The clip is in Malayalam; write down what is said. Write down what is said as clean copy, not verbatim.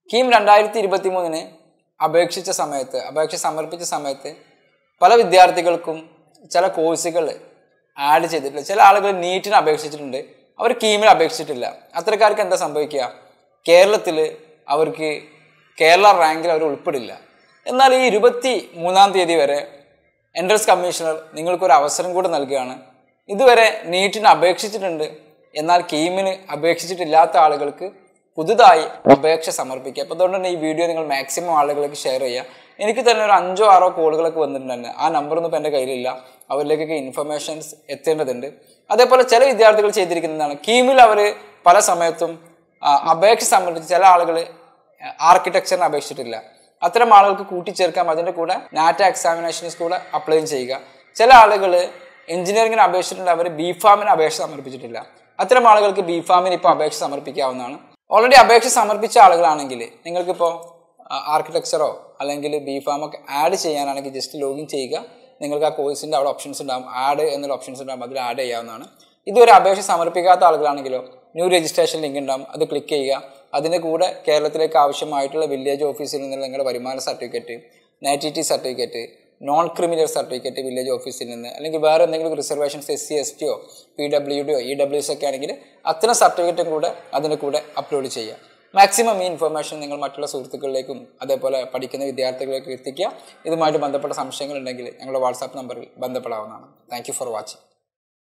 കീം 2023 അപേക്ഷ സമർപ്പിച്ച സമയത്ത് പല വിദ്യാർത്ഥികൾക്കും ചില കോഴ്സുകൾ ആഡ് ചെയ്തിട്ടില്ല. ചില ആളുകൾ നീറ്റിന് അപേക്ഷിച്ചിട്ടുണ്ട്, അവർ കീമിൽ അപേക്ഷിച്ചിട്ടില്ല. അത്തരക്കാർക്ക് എന്താ സംഭവിക്കുക? കേരളത്തിൽ അവർക്ക് കേരള റാങ്കിൽ അവർ ഉൾപ്പെടില്ല. എന്നാൽ ഈ 23-ാം തീയതി വരെ എൻട്രൻസ് കമ്മീഷണർ നിങ്ങൾക്കൊരു അവസരം കൂടെ നൽകുകയാണ്. ഇതുവരെ നീറ്റിന് അപേക്ഷിച്ചിട്ടുണ്ട്, എന്നാൽ കീമിന് അപേക്ഷിച്ചിട്ടില്ലാത്ത ആളുകൾക്ക് പുതുതായി അപേക്ഷ സമർപ്പിക്കുക. അപ്പോൾ അതുകൊണ്ട് തന്നെ ഈ വീഡിയോ നിങ്ങൾ മാക്സിമം ആളുകൾക്ക് ഷെയർ ചെയ്യുക. എനിക്ക് തന്നെ ഒരു 5-6 കോളുകളൊക്കെ വന്നിട്ടുണ്ടായിരുന്നു. ആ നമ്പറൊന്നും ഇപ്പോൾ എൻ്റെ കയ്യിലില്ല, അവരിലേക്കൊക്കെ ഇൻഫർമേഷൻസ് എത്തേണ്ടതുണ്ട്. അതേപോലെ ചില വിദ്യാർത്ഥികൾ ചെയ്തിരിക്കുന്നതാണ്, കീമിൽ അവർ പല സമയത്തും അപേക്ഷ സമർപ്പിച്ച് ചില ആളുകൾ ആർക്കിടെക്ചറിന് അപേക്ഷിച്ചിട്ടില്ല. അത്തരം ആളുകൾക്ക് കൂട്ടിച്ചേർക്കാം. അതിൻ്റെ കൂടെ നാറ്റ എക്സാമിനേഷൻസ് കൂടെ അപ്ലൈ ചെയ്യുക. ചില ആളുകൾ എഞ്ചിനീയറിംഗിന് അപേക്ഷിച്ചിട്ടുണ്ട്, അവർ ബിഫാമിന് അപേക്ഷ സമർപ്പിച്ചിട്ടില്ല. അത്തരം ആളുകൾക്ക് ബിഫാമിന് ഇപ്പോൾ അപേക്ഷ സമർപ്പിക്കാവുന്നതാണ്. ഓൾറെഡി അപേക്ഷ സമർപ്പിച്ച ആളുകളാണെങ്കിൽ നിങ്ങൾക്കിപ്പോൾ ആർക്കിടെക്ചറോ അല്ലെങ്കിൽ ബിഫാമൊക്കെ ആഡ് ചെയ്യാനാണെങ്കിൽ ജസ്റ്റ് ലോഗിൻ ചെയ്യുക. നിങ്ങൾക്ക് ആ കോഴ്സിൻ്റെ അവിടെ ഓപ്ഷൻസ് ഉണ്ടാകും, ആഡ് എന്നുള്ള ഓപ്ഷൻസ് ഉണ്ടാകും, അതിൽ ആഡ് ചെയ്യാവുന്നതാണ്. ഇതുവരെ അപേക്ഷ സമർപ്പിക്കാത്ത ആളുകളാണെങ്കിലോ ന്യൂ രജിസ്ട്രേഷൻ ലിങ്ക് ഉണ്ടാകും, അത് ക്ലിക്ക് ചെയ്യുക. അതിൻ്റെ കൂടെ കേരളത്തിലേക്ക് ആവശ്യമായിട്ടുള്ള വില്ലേജ് ഓഫീസിൽ നിന്നുള്ള നിങ്ങളുടെ വരുമാന certificate, nativity certificate, non criminal certificate village ഓഫീസിൽ നിന്ന്, അല്ലെങ്കിൽ വേറെ എന്തെങ്കിലും reservations SC ST PWD EWS ഒക്കെ ആണെങ്കിൽ അത്തരം സർട്ടിഫിക്കറ്റും കൂടെ അതിൻ്റെ കൂടെ അപ്ലോഡ് ചെയ്യുക. മാക്സിമം ഈ ഇൻഫർമേഷൻ നിങ്ങൾ മറ്റുള്ള സുഹൃത്തുക്കളിലേക്കും അതേപോലെ പഠിക്കുന്ന വിദ്യാർത്ഥികളിലേക്കും എത്തിക്കുക. ഇതുമായിട്ട് ബന്ധപ്പെട്ട സംശയങ്ങളുണ്ടെങ്കിൽ ഞങ്ങളുടെ വാട്സാപ്പ് നമ്പറിൽ ബന്ധപ്പെടാവുന്നതാണ്. Thank you for watching.